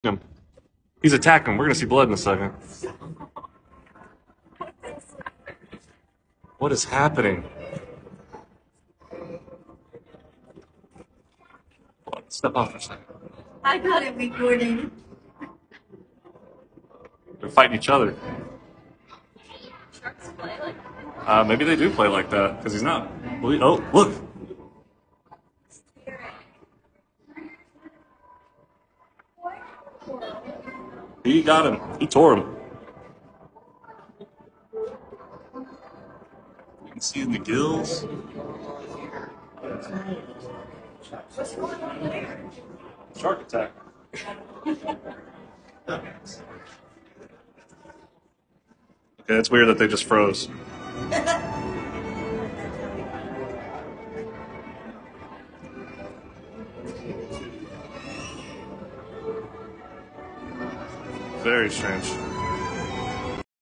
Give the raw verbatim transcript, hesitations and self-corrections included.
Him. He's attacking him. We're gonna see blood in a second. What is happening? Step off for a second. I got it recording. They're fighting each other. Sharks play like Uh, maybe they do play like that because he's not. Oh, look. He got him. He tore him. You can see in the gills. Shark attack. Okay, it's weird that they just froze. Very strange.